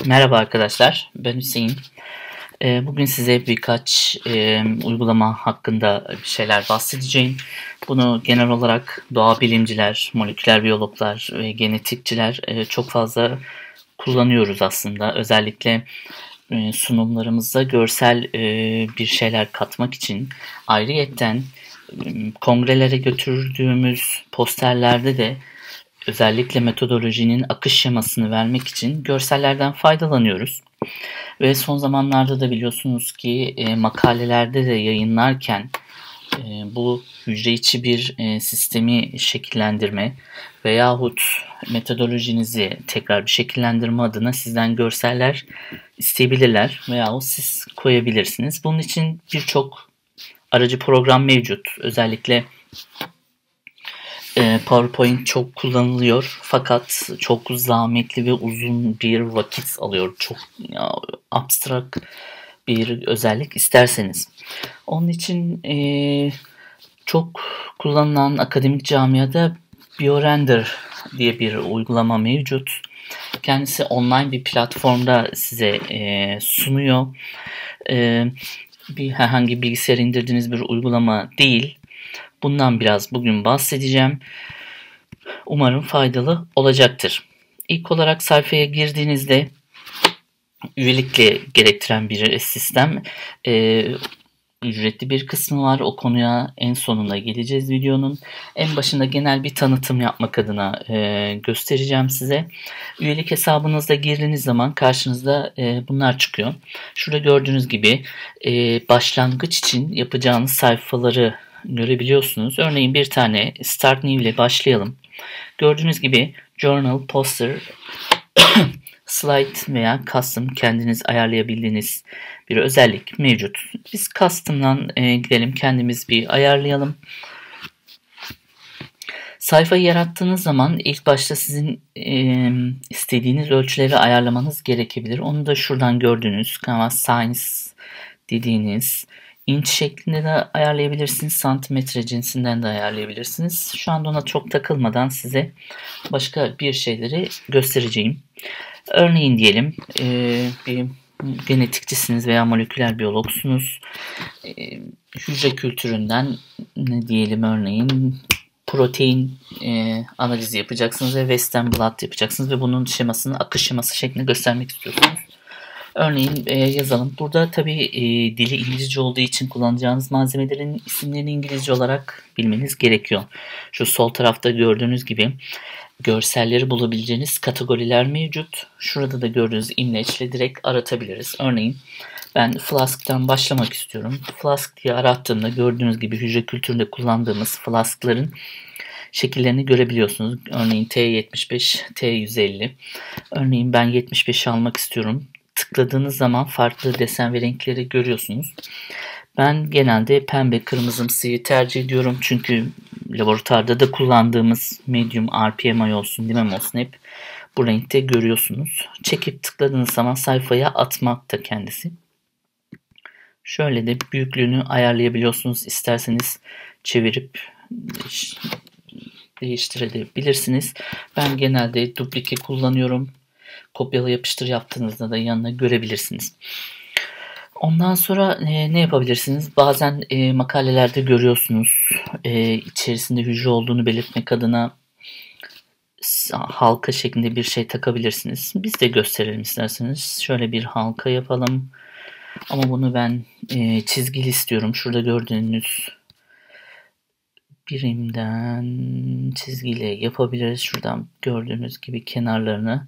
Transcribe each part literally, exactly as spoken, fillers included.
Merhaba arkadaşlar, ben Hüseyin. Ee, Bugün size birkaç e, uygulama hakkında bir şeyler bahsedeceğim. Bunu genel olarak doğa bilimciler, moleküler biyologlar ve genetikçiler e, çok fazla kullanıyoruz aslında. Özellikle e, sunumlarımızda görsel e, bir şeyler katmak için. Ayrıyetten e, kongrelere götürdüğümüz posterlerde de özellikle metodolojinin akış şemasını vermek için görsellerden faydalanıyoruz. Ve son zamanlarda da biliyorsunuz ki e, makalelerde de yayınlarken e, bu hücre içi bir e, sistemi şekillendirme veyahut metodolojinizi tekrar bir şekillendirme adına sizden görseller isteyebilirler veyahut siz koyabilirsiniz. Bunun için birçok aracı program mevcut. Özellikle PowerPoint çok kullanılıyor fakat çok zahmetli ve uzun bir vakit alıyor. Çok ya, abstrak bir özellik isterseniz. Onun için e, çok kullanılan akademik camiada BioRender diye bir uygulama mevcut. Kendisi online bir platformda size e, sunuyor. E, bir herhangi bilgisayar indirdiğiniz bir uygulama değil. Bundan biraz bugün bahsedeceğim. Umarım faydalı olacaktır. İlk olarak sayfaya girdiğinizde üyelikle gerektiren bir sistem. Ee, ücretli bir kısmı var. O konuya en sonunda geleceğiz videonun. En başında genel bir tanıtım yapmak adına e, göstereceğim size. Üyelik hesabınızda girdiğiniz zaman karşınızda e, bunlar çıkıyor. Şurada gördüğünüz gibi e, başlangıç için yapacağınız sayfaları görebiliyorsunuz. Örneğin bir tane Start New ile başlayalım. Gördüğünüz gibi Journal, Poster, Slide veya Custom kendiniz ayarlayabildiğiniz bir özellik mevcut. Biz Custom'dan e, gidelim, kendimiz bir ayarlayalım. Sayfayı yarattığınız zaman ilk başta sizin e, istediğiniz ölçüleri ayarlamanız gerekebilir. Onu da şuradan gördüğünüz Canvas Science dediğiniz inç şeklinde de ayarlayabilirsiniz. Santimetre cinsinden de ayarlayabilirsiniz. Şu anda ona çok takılmadan size başka bir şeyleri göstereceğim. Örneğin diyelim e, bir genetikçisiniz veya moleküler biyologsunuz. E, hücre kültüründen ne diyelim örneğin protein e, analizi yapacaksınız ve Western blot yapacaksınız ve bunun şemasını akış şeması şeklinde göstermek istiyorsunuz. Örneğin e, yazalım. Burada tabii e, dili İngilizce olduğu için kullanacağınız malzemelerin isimlerini İngilizce olarak bilmeniz gerekiyor. Şu sol tarafta gördüğünüz gibi görselleri bulabileceğiniz kategoriler mevcut. Şurada da gördüğünüz imleçle direkt aratabiliriz. Örneğin ben Flask'tan başlamak istiyorum. Flask diye arattığımda gördüğünüz gibi hücre kültüründe kullandığımız flaskların şekillerini görebiliyorsunuz. Örneğin T yetmiş beş, T yüz elli. Örneğin ben yetmiş beşi almak istiyorum. Tıkladığınız zaman farklı desen ve renkleri görüyorsunuz. Ben genelde pembe kırmızımsıyı tercih ediyorum. Çünkü laboratuvarda da kullandığımız medium R P M I olsun, dimem olsun hep bu renkte görüyorsunuz. Çekip tıkladığınız zaman sayfaya atmak da kendisi. Şöyle de büyüklüğünü ayarlayabiliyorsunuz. İsterseniz çevirip değiştirebilirsiniz. Ben genelde duplike kullanıyorum. Kopyala yapıştır yaptığınızda da yanına görebilirsiniz. Ondan sonra e, ne yapabilirsiniz? Bazen e, makalelerde görüyorsunuz e, içerisinde hücre olduğunu belirtmek adına halka şeklinde bir şey takabilirsiniz. Biz de gösterelim isterseniz. Şöyle bir halka yapalım. Ama bunu ben e, çizgili istiyorum. Şurada gördüğünüz birimden çizgiyle yapabiliriz. Şuradan gördüğünüz gibi kenarlarını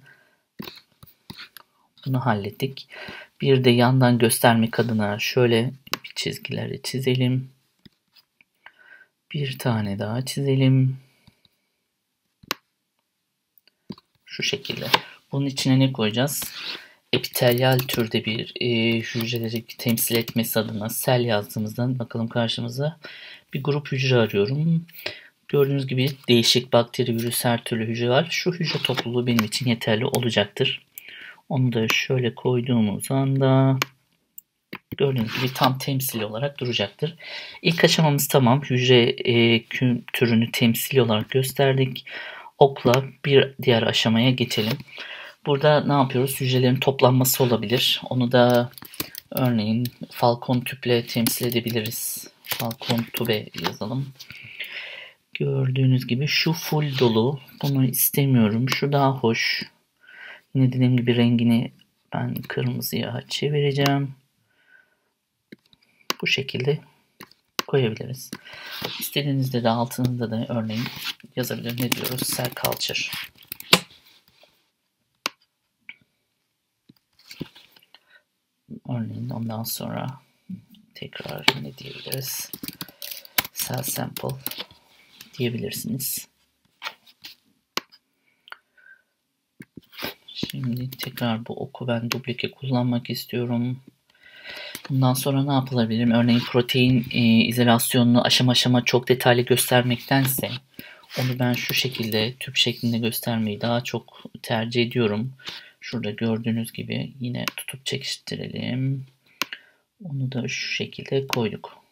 bunu hallettik. Bir de yandan göstermek adına şöyle bir çizgileri çizelim. Bir tane daha çizelim. Şu şekilde. Bunun içine ne koyacağız? Epitelyal türde bir e, hücreleri temsil etmesi adına sel yazdığımızdan bakalım karşımıza bir grup hücre arıyorum. Gördüğünüz gibi değişik bakteri, virüs, her türlü hücre var. Şu hücre topluluğu benim için yeterli olacaktır. Onu da şöyle koyduğumuz anda gördüğünüz gibi tam temsili olarak duracaktır. İlk aşamamız tamam. Hücre e, türünü temsili olarak gösterdik. Okla bir diğer aşamaya geçelim. Burada ne yapıyoruz? Hücrelerin toplanması olabilir. Onu da örneğin Falcon tüple temsil edebiliriz. Falcon tube yazalım. Gördüğünüz gibi şu full dolu. Bunu istemiyorum. Şu daha hoş. Yine dediğim gibi rengini ben kırmızıya çevireceğim. Bu şekilde koyabiliriz. İstediğinizde de altında da örneğin yazabilir. Ne diyoruz? Cell culture. Örneğin ondan sonra tekrar ne diyebiliriz? Cell sample diyebilirsiniz. Şimdi tekrar bu oku ben duplike kullanmak istiyorum. Bundan sonra ne yapılabilir? Örneğin protein e, izolasyonunu aşama aşama çok detaylı göstermektense onu ben şu şekilde tüp şeklinde göstermeyi daha çok tercih ediyorum. Şurada gördüğünüz gibi yine tutup çekiştirelim. Onu da şu şekilde koyduk.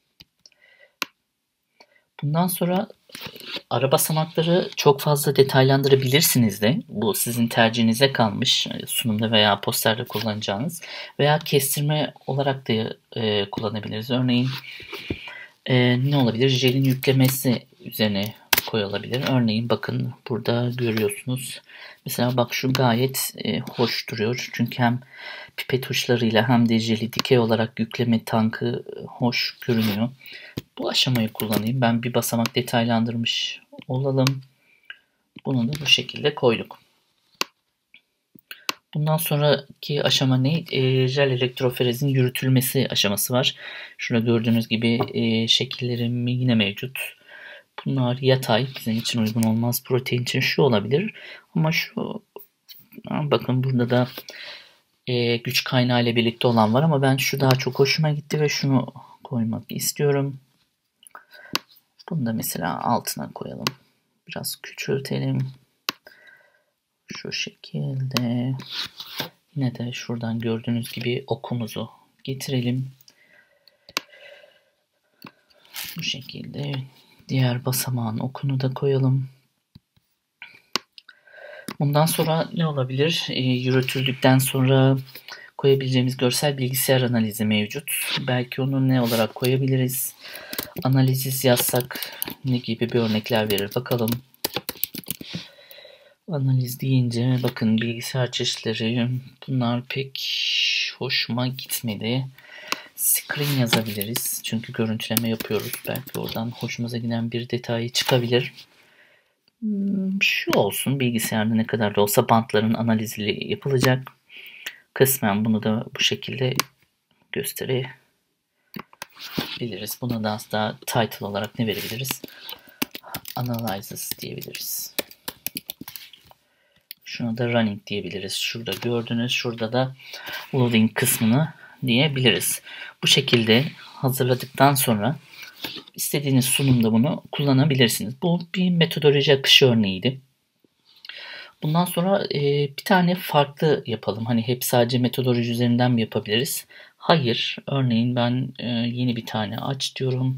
Bundan sonra ara basamakları çok fazla detaylandırabilirsiniz de. Bu sizin tercihinize kalmış. Sunumda veya posterde kullanacağınız. Veya kestirme olarak da e, kullanabiliriz. Örneğin e, ne olabilir? Jelin yüklemesi üzerine koyulabilir. Örneğin bakın burada görüyorsunuz. Mesela bak şu gayet e, hoş duruyor. Çünkü hem pipet uçlarıyla hem de jeli dikey olarak yükleme tankı hoş görünüyor. Bu aşamayı kullanayım. Ben bir basamak detaylandırmış olalım. Bunu da bu şekilde koyduk. Bundan sonraki aşama ne? E, jel elektroforezin yürütülmesi aşaması var. Şurada gördüğünüz gibi e, şekillerim yine mevcut. Bunlar yatay. Bizim için uygun olmaz. Protein için şu olabilir. Ama şu bakın burada da e, güç kaynağı ile birlikte olan var ama ben şu daha çok hoşuma gitti ve şunu koymak istiyorum. Bunu da mesela altına koyalım. Biraz küçültelim. Şu şekilde. Yine de şuradan gördüğünüz gibi okumuzu getirelim. Bu şekilde. Diğer basamağın okunu da koyalım. Bundan sonra ne olabilir? E, yürütüldükten sonra koyabileceğimiz görsel bilgisayar analizi mevcut. Belki onu ne olarak koyabiliriz? Analiz yazsak ne gibi bir örnekler verir bakalım. Analiz deyince bakın bilgisayar çeşitleri bunlar pek hoşuma gitmedi. Screen yazabiliriz. Çünkü görüntüleme yapıyoruz. Belki oradan hoşumuza giden bir detay çıkabilir. Şu olsun, bilgisayarda ne kadar da olsa bantların analizi yapılacak. Kısmen bunu da bu şekilde gösterebiliriz. Buna da daha title olarak ne verebiliriz? Analyzes diyebiliriz. Şuna da running diyebiliriz. Şurada gördünüz. Şurada da loading kısmını diyebiliriz. Bu şekilde hazırladıktan sonra istediğiniz sunumda bunu kullanabilirsiniz. Bu bir metodoloji akışı örneğiydi. Bundan sonra e, bir tane farklı yapalım. Hani hep sadece metodoloji üzerinden mi yapabiliriz? Hayır. Örneğin ben e, yeni bir tane aç diyorum.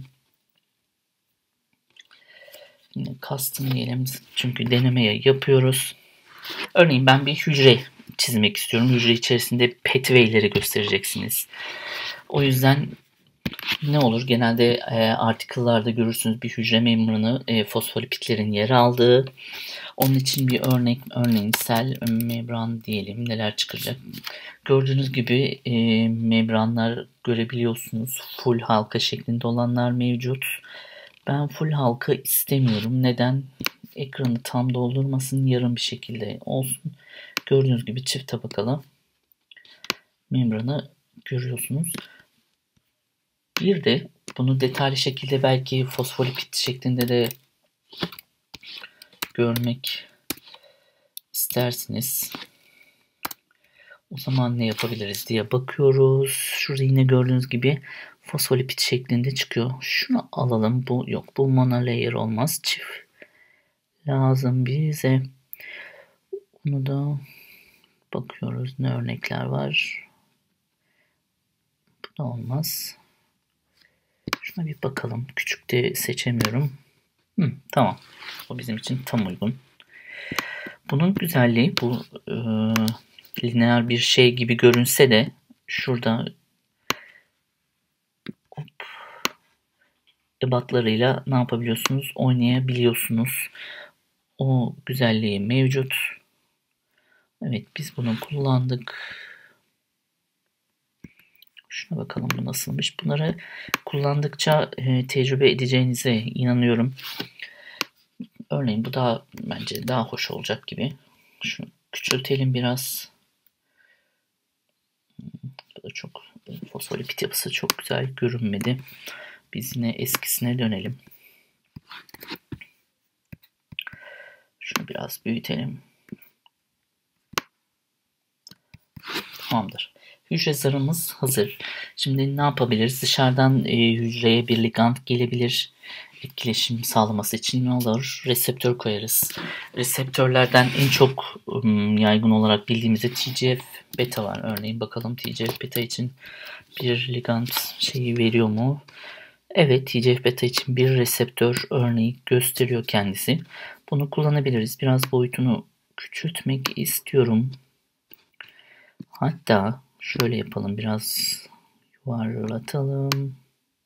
Yine custom diyelim. Çünkü denemeye yapıyoruz. Örneğin ben bir hücre çizmek istiyorum. Hücre içerisinde pathway'leri göstereceksiniz. O yüzden ne olur? Genelde e, article'larda görürsünüz bir hücre membranı e, fosfolipitlerin yer aldığı. Onun için bir örnek, örneğin sel membran diyelim. Neler çıkacak? Gördüğünüz gibi e, membranlar görebiliyorsunuz. Full halka şeklinde olanlar mevcut. Ben full halka istemiyorum. Neden? Ekranı tam doldurmasın, yarım bir şekilde olsun. Gördüğünüz gibi çift tabakalı membranı görüyorsunuz. Bir de bunu detaylı şekilde belki fosfolipid şeklinde de görmek istersiniz. O zaman ne yapabiliriz diye bakıyoruz. Şurada yine gördüğünüz gibi fosfolipid şeklinde çıkıyor. Şunu alalım. Bu yok. Bu monolayer olmaz. Çift lazım bize. Bunu da bakıyoruz. Ne örnekler var. Bu da olmaz. Şuna bir bakalım. Küçük de seçemiyorum. Hı, tamam. O bizim için tam uygun. Bunun güzelliği bu e, lineer bir şey gibi görünse de şurada hop, ebatlarıyla ne yapabiliyorsunuz? Oynayabiliyorsunuz. O güzelliği mevcut. Evet, biz bunu kullandık. Şuna bakalım bu nasılmış. Bunları kullandıkça e, tecrübe edeceğinize inanıyorum. Örneğin bu daha bence daha hoş olacak gibi. Şunu küçültelim biraz. Bu da çok fosfolipid yapısı çok güzel görünmedi. Biz yine eskisine dönelim. Şunu biraz büyütelim. Tamamdır. Hücre zarımız hazır. Şimdi ne yapabiliriz? Dışarıdan e, hücreye bir ligand gelebilir. Etkileşim sağlaması için ne olur? Reseptör koyarız. Reseptörlerden en çok um, yaygın olarak bildiğimizde T G F beta var. Örneğin bakalım T G F beta için bir ligand şeyi veriyor mu? Evet, T G F beta için bir reseptör örneği gösteriyor kendisi. Bunu kullanabiliriz. Biraz boyutunu küçültmek istiyorum. Hatta şöyle yapalım, biraz yuvarlatalım.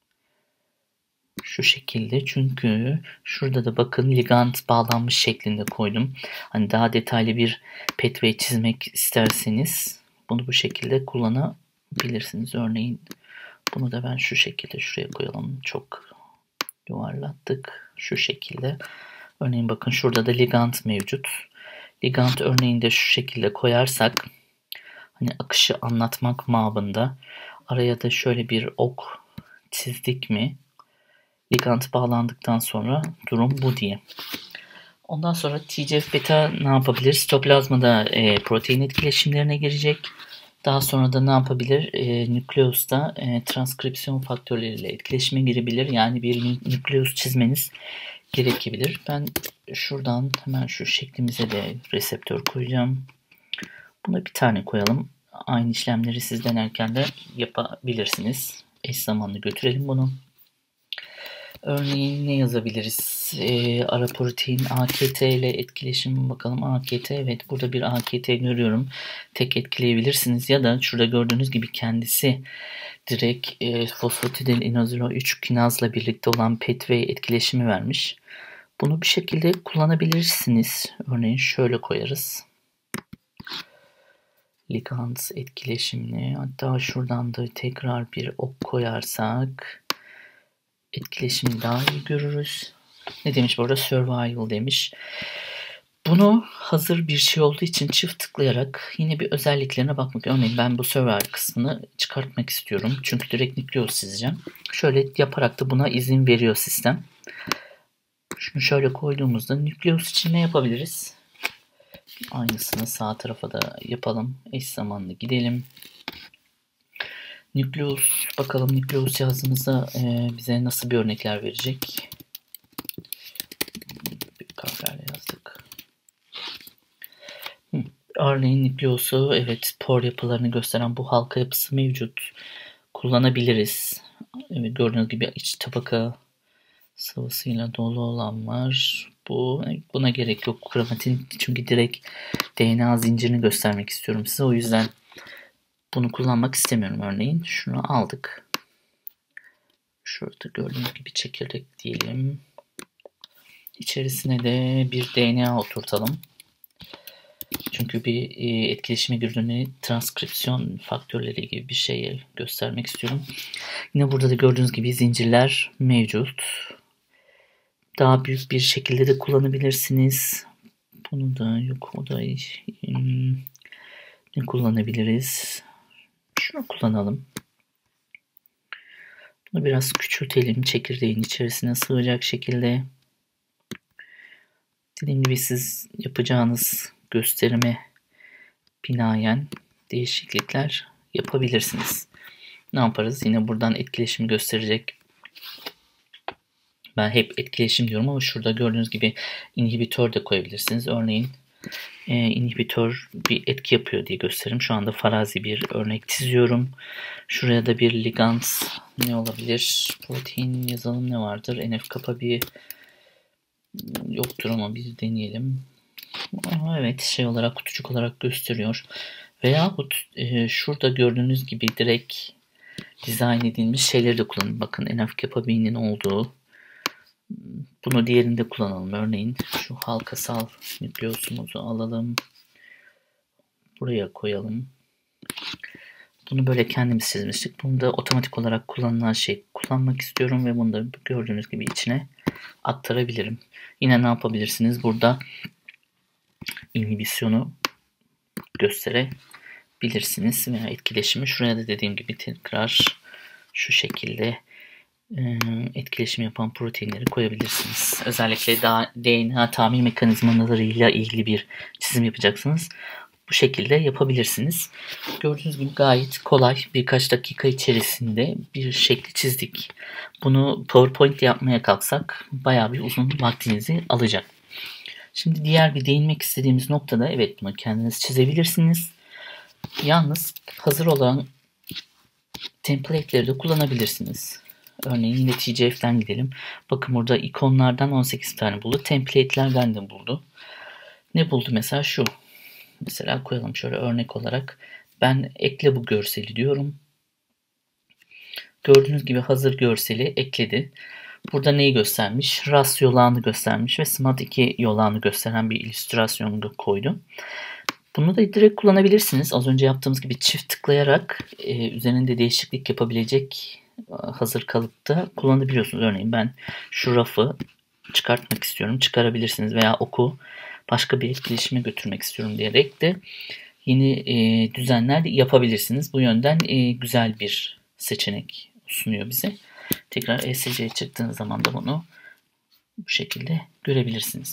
Şu şekilde, çünkü şurada da bakın ligand bağlanmış şeklinde koydum. Hani daha detaylı bir pathway çizmek isterseniz bunu bu şekilde kullanabilirsiniz. Örneğin bunu da ben şu şekilde şuraya koyalım. Çok yuvarlattık. Şu şekilde. Örneğin bakın şurada da ligand mevcut. Ligand örneğini de şu şekilde koyarsak hani akışı anlatmak mabında araya da şöyle bir ok çizdik mi ligand bağlandıktan sonra durum bu diye. Ondan sonra T G F beta ne yapabilir? Sitoplazmada e, protein etkileşimlerine girecek. Daha sonra da ne yapabilir? E, nükleosta e, transkripsiyon faktörleriyle etkileşime girebilir. Yani bir nükleus çizmeniz gerekebilir. Ben şuradan hemen şu şeklimize de reseptör koyacağım. Buna bir tane koyalım. Aynı işlemleri siz denerken de yapabilirsiniz. Eş zamanlı götürelim bunu. Örneğin ne yazabiliriz? E, ara protein A K T ile etkileşim, bakalım A K T. Evet, burada bir A K T görüyorum. Tek etkileyebilirsiniz ya da şurada gördüğünüz gibi kendisi direkt e, fosfatidil inozilo üç kinazla birlikte olan pathway etkileşimi vermiş. Bunu bir şekilde kullanabilirsiniz. Örneğin şöyle koyarız. Ligand etkileşimini, hatta şuradan da tekrar bir ok koyarsak etkileşimi daha iyi görürüz. Ne demiş burada? Survival demiş. Bunu hazır bir şey olduğu için çift tıklayarak yine bir özelliklerine bakmak. Örneğin ben bu survival kısmını çıkartmak istiyorum. Çünkü direkt nükleus çizeceğim. Şöyle yaparak da buna izin veriyor sistem. Şunu şöyle koyduğumuzda nükleus için ne yapabiliriz? Aynısını sağ tarafa da yapalım. Eş zamanlı gidelim. Nükleus, bakalım nükleus yazdığımızda e, bize nasıl bir örnekler verecek? Bir harflerle yazdık. Hı. Örneğin nükleosu, evet, por yapılarını gösteren bu halka yapısı mevcut. Kullanabiliriz. Evet, gördüğünüz gibi iç tabaka sıvısıyla dolu olan var. Bu, buna gerek yok. Kromatin, çünkü direkt D N A zincirini göstermek istiyorum size. O yüzden bunu kullanmak istemiyorum örneğin. Şunu aldık. Şurada gördüğünüz gibi çekirdek diyelim. İçerisine de bir D N A oturtalım. Çünkü bir etkileşime girdiğini transkripsiyon faktörleri gibi bir şey göstermek istiyorum. Yine burada da gördüğünüz gibi zincirler mevcut. Daha büyük bir şekilde de kullanabilirsiniz. Bunu da yok. O da hmm, ne kullanabiliriz? Şunu kullanalım. Bunu biraz küçültelim. Çekirdeğin içerisine sığacak şekilde. Dediğim gibi siz yapacağınız gösterime binaen değişiklikler yapabilirsiniz. Ne yaparız? Yine buradan etkileşim gösterecek. Ben hep etkileşim diyorum ama şurada gördüğünüz gibi inhibitör de koyabilirsiniz. Örneğin e, inhibitör bir etki yapıyor diye gösteririm. Şu anda farazi bir örnek çiziyorum. Şuraya da bir ligand ne olabilir? Protein yazalım, ne vardır? N F kappa bir yoktur ama bir deneyelim. Ama evet, şey olarak, kutucuk olarak gösteriyor. Veyahut e, şurada gördüğünüz gibi direkt dizayn edilmiş şeyleri de kullanın. Bakın, enough capability'nin olduğu. Bunu diğerinde kullanalım. Örneğin şu halkasal nükleosumuzu alalım. Buraya koyalım. Bunu böyle kendimiz çizmiştik. Bunu da otomatik olarak kullanılan şey kullanmak istiyorum ve bunu da gördüğünüz gibi içine aktarabilirim. Yine ne yapabilirsiniz? Burada inhibisyonu gösterebilirsiniz veya etkileşimi. Şuraya da dediğim gibi tekrar şu şekilde etkileşim yapan proteinleri koyabilirsiniz. Özellikle D N A tamir mekanizmalarıyla ilgili bir çizim yapacaksınız. Bu şekilde yapabilirsiniz. Gördüğünüz gibi gayet kolay. Birkaç dakika içerisinde bir şekli çizdik. Bunu PowerPoint yapmaya kalksak bayağı bir uzun vaktinizi alacak. Şimdi diğer bir değinmek istediğimiz noktada, evet, bunu kendiniz çizebilirsiniz. Yalnız hazır olan template'leri de kullanabilirsiniz. Örneğin yine T G F'den gidelim. Bakın burada ikonlardan on sekiz tane buldu. Template'lerden de buldu. Ne buldu mesela? Şu. Mesela koyalım şöyle örnek olarak. Ben ekle bu görseli diyorum. Gördüğünüz gibi hazır görseli ekledi. Burada neyi göstermiş? R A S yolağını göstermiş ve S M A D iki yolağını gösteren bir illüstrasyonu koydu. Bunu da direkt kullanabilirsiniz. Az önce yaptığımız gibi çift tıklayarak e, üzerinde değişiklik yapabilecek hazır kalıpta kullanabiliyorsunuz. Örneğin ben şu rafı çıkartmak istiyorum. Çıkarabilirsiniz veya oku başka bir etkileşime götürmek istiyorum diyerek de yeni e, düzenler yapabilirsiniz. Bu yönden e, güzel bir seçenek sunuyor bize. Tekrar E S C'ye çıktığınız zaman da bunu bu şekilde görebilirsiniz.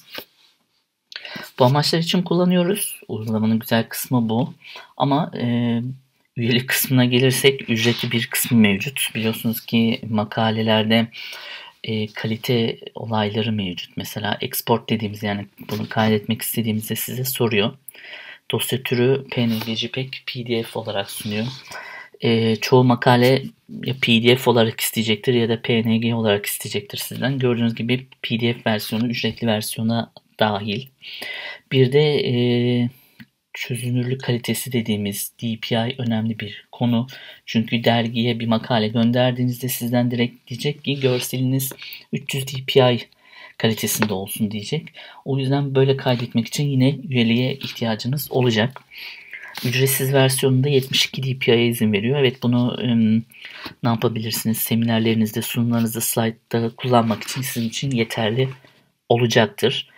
Bu amaçlar için kullanıyoruz. Uygulamanın güzel kısmı bu. Ama e, üyelik kısmına gelirsek ücretli bir kısmı mevcut. Biliyorsunuz ki makalelerde e, kalite olayları mevcut. Mesela export dediğimiz, yani bunu kaydetmek istediğimizde size soruyor. Dosya türü P N G, JPEG, P D F olarak sunuyor. E, çoğu makale ya P D F olarak isteyecektir ya da P N G olarak isteyecektir sizden. Gördüğünüz gibi P D F versiyonu ücretli versiyona dahil. Bir de e, çözünürlük kalitesi dediğimiz D P I önemli bir konu. Çünkü dergiye bir makale gönderdiğinizde sizden direkt diyecek ki görseliniz üç yüz D P I kalitesinde olsun diyecek. O yüzden böyle kaydetmek için yine üyeliğe ihtiyacınız olacak. Ücretsiz versiyonunda yetmiş iki D P I'ye izin veriyor. Evet, bunu ım, ne yapabilirsiniz? Seminerlerinizde, sunumlarınızda, slaytta kullanmak için sizin için yeterli olacaktır.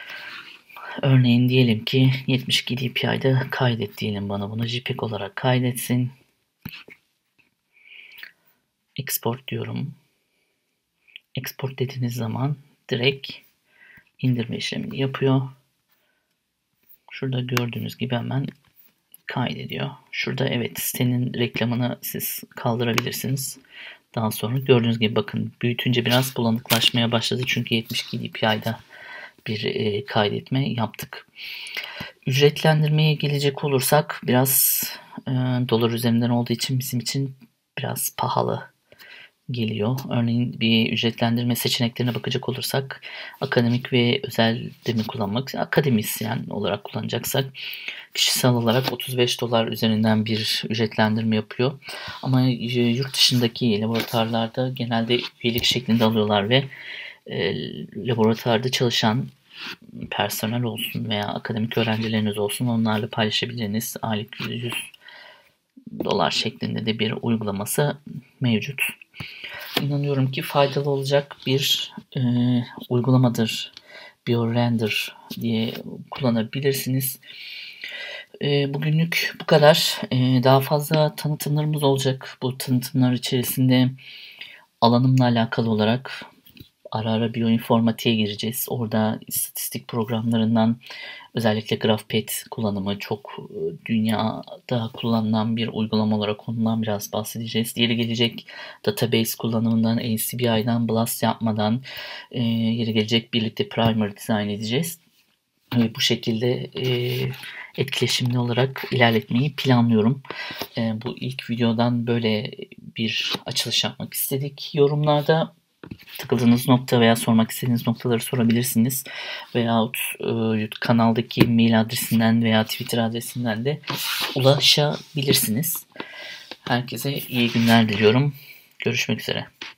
Örneğin diyelim ki yetmiş iki D P I'de kaydet diyelim bana, bunu JPEG olarak kaydetsin. Export diyorum. Export dediğiniz zaman direkt indirme işlemini yapıyor. Şurada gördüğünüz gibi hemen kaydediyor. Şurada evet, sitenin reklamını siz kaldırabilirsiniz. Daha sonra gördüğünüz gibi bakın büyütünce biraz bulanıklaşmaya başladı. Çünkü yetmiş iki D P I'da bir e, kaydetme yaptık. Ücretlendirmeye gelecek olursak biraz e, dolar üzerinden olduğu için bizim için biraz pahalı geliyor. Örneğin bir ücretlendirme seçeneklerine bakacak olursak akademik ve özel de mi kullanmak, akademisyen olarak kullanacaksak kişisel olarak otuz beş dolar üzerinden bir ücretlendirme yapıyor. Ama yurt dışındaki laboratuvarlarda genelde üyelik şeklinde alıyorlar ve e, laboratuvarda çalışan personel olsun veya akademik öğrencileriniz olsun, onlarla paylaşabileceğiniz aylık yüz dolar şeklinde de bir uygulaması mevcut. İnanıyorum ki faydalı olacak bir e, uygulamadır. BioRender diye kullanabilirsiniz. E, bugünlük bu kadar. E, daha fazla tanıtımlarımız olacak. Bu tanıtımlar içerisinde alanımla alakalı olarak ara ara biyoinformatiğe gireceğiz. Orada istatistik programlarından özellikle GraphPad kullanımı çok dünyada kullanılan bir uygulama olarak ondan biraz bahsedeceğiz. Diğeri gelecek database kullanımından, A C B I'dan blast yapmadan e, yeri gelecek birlikte primer design edeceğiz. Ve bu şekilde e, etkileşimli olarak ilerletmeyi planlıyorum. E, bu ilk videodan böyle bir açılış yapmak istedik. Yorumlarda takıldığınız nokta veya sormak istediğiniz noktaları sorabilirsiniz. Veyahut e, kanaldaki mail adresinden veya Twitter adresinden de ulaşabilirsiniz. Herkese iyi günler diliyorum. Görüşmek üzere.